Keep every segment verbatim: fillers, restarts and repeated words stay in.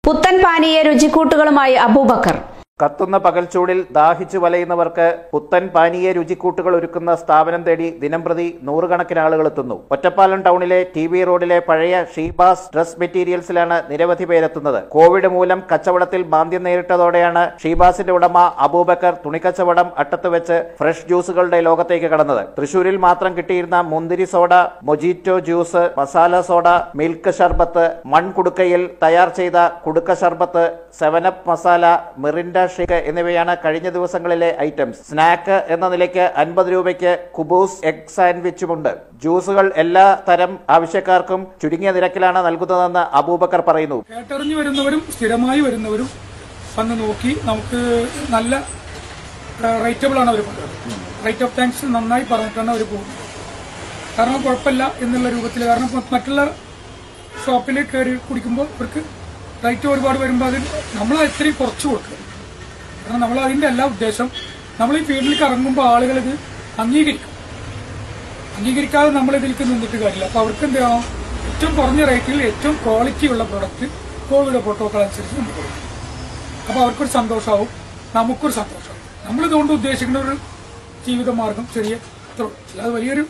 പുത്തൻ പാനീയ രുചിക്കൂട്ടുകളുമായി അബൂബക്കർ. കത്തുന്ന പകൽച്ചൂടിൽ ദാഹിച്ചു വലയുന്നവർക്ക് പുത്തൻ പാനീയ രുചിക്കൂട്ടുകൾ ഒരുക്കുന്ന സ്ഥാപനം തേടി ദിനംപ്രതി നൂറുകണക്കിന് ആളുകൾ എത്തുന്നു. ഒറ്റപ്പാലം ടൗണിലെ ടി ബി റോഡിലെ പഴയ ഷീബാസ് ഡ്രസ് മെറ്റീരിയൽസിലാണ് നിരവധി പേരെത്തുന്നത്. കോവിഡ് മൂലം കച്ചവടത്തിൽ മാന്ദ്യം നേരിട്ടതോടെയാണ് ഷീബാസിന്റെ ഉടമ അബൂബക്കർ തുണിക്കച്ചവടം അട്ടത്ത് വെച്ച് ഫ്രഷ് ജ്യൂസുകളുടെ ലോകത്തേക്ക് കടന്നത്. തൃശൂരിൽ മാത്രം കിട്ടിയിരുന്ന മുന്തിരി soda, mojito juice, masala soda, milk sharbat, മൺകുടുക്കയിൽ തയ്യാർ ചെയ്ത കുടുക്ക sharbat, seven up masala, Mirinda shake എന്നിവയാണ് കഴിഞ്ഞ ദിവസങ്ങളിലെ ഐറ്റംസ്. സ്നാക്ക് എന്ന നിലയ്ക്ക് അൻപത് രൂപയ്ക്ക് കുബൂസ് എഗ് സാൻഡ്വിച്ചുമുണ്ട്. ജ്യൂസുകൾ എല്ലാ തരം ആവശ്യക്കാർക്കും ചുരുങ്ങിയ നിരക്കിലാണ് നൽകുന്നതെന്ന് അബൂബക്കർ പറയുന്നു. കേട്ടറിഞ്ഞു വരുന്നവരും സ്ഥിരമായി വരുന്നവരും വന്ന് നോക്കി നമുക്ക് നല്ല റേറ്റബിൾ ആണ് അവർ പറയുന്നത്. റേറ്റ് ഓഫ് താങ്ക്സ് നന്നായി പറഞ്ഞിട്ടാണ് അവർ പോകുന്നത്. കാരണം കുഴപ്പമില്ല എന്നുള്ള രൂപത്തിൽ. കാരണം മറ്റുള്ള ഷോപ്പിൽ കയറി കുടിക്കുമ്പോൾ അവർക്ക് റേറ്റ് ഒരുപാട് വരുമ്പോൾ അതിൽ നമ്മൾ എത്രയും കുറച്ച് കൊടുക്കുക. കാരണം നമ്മൾ അതിന്റെ എല്ലാ ഉദ്ദേശം നമ്മൾ ഈ ഫീൽഡിലേക്ക് ഇറങ്ങുമ്പോൾ ആളുകൾ ഇത് അംഗീകരിക്കും. അംഗീകരിക്കാതെ നമ്മൾ ഇതിലേക്ക് നിന്നിട്ട് കാര്യമില്ല. അപ്പൊ അവർക്ക് എന്ത് ചെയ്യണം? ഏറ്റവും കുറഞ്ഞ റേറ്റിൽ ഏറ്റവും ക്വാളിറ്റി ഉള്ള പ്രൊഡക്റ്റ് കോവിഡ് പ്രോട്ടോകോൾ അനുസരിച്ച് നമുക്ക് കൊടുക്കും. അപ്പൊ അവർക്കൊരു സന്തോഷമാവും, നമുക്കൊരു സന്തോഷമാവും. നമ്മളിതുകൊണ്ട് ഉദ്ദേശിക്കുന്ന ഒരു ജീവിതമാർഗം ചെറിയ അത് വലിയൊരു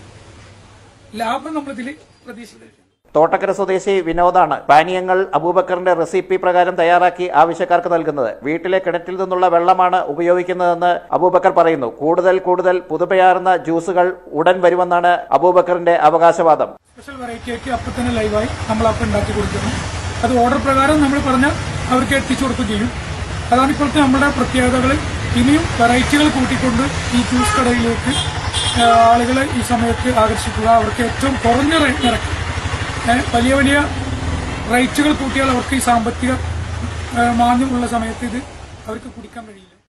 ലാഭം നമ്മളിതിൽ പ്രതീക്ഷിക്കുന്നില്ല. തോട്ടക്കര സ്വദേശി വിനോദാണ് പാനീയങ്ങൾ അബൂബക്കറിന്റെ റെസിപ്പി പ്രകാരം തയ്യാറാക്കി ആവശ്യക്കാർക്ക് നൽകുന്നത്. വീട്ടിലെ കിണറ്റിൽ നിന്നുള്ള വെള്ളമാണ് ഉപയോഗിക്കുന്നതെന്ന് അബൂബക്കർ പറയുന്നു. കൂടുതൽ കൂടുതൽ പുതുമയാർന്ന ജ്യൂസുകൾ ഉടൻ വരുമെന്നാണ് അബൂബക്കറിന്റെ അവകാശവാദം. സ്പെഷ്യൽ വെറൈറ്റി ആയിട്ട് അപ്പം തന്നെ ലൈവായി നമ്മൾ അപ്പം ഉണ്ടാക്കി കൊടുക്കുന്നു. അത് ഓർഡർ പ്രകാരം നമ്മൾ പറഞ്ഞാൽ അവർക്ക് എത്തിച്ചു കൊടുക്കുകയും ചെയ്യും. അതാണ് ഇപ്പോഴത്തെ നമ്മുടെ പ്രത്യേകതകൾ. ഇനിയും വെറൈറ്റികൾ കൂട്ടിക്കൊണ്ട് ഈ ജ്യൂസ് കടയിലേക്ക് ആളുകളെ ഈ സമയത്ത് ആകർഷിക്കുക. അവർക്ക് ഏറ്റവും കുറഞ്ഞ നിരക്ക് വലിയ വലിയ റേറ്റുകൾ കൂട്ടിയാൽ അവർക്ക് ഈ സാമ്പത്തിക മാന്ദ്യമുള്ള സമയത്ത് ഇത് അവർക്ക് കുടിക്കാൻ കഴിയില്ല.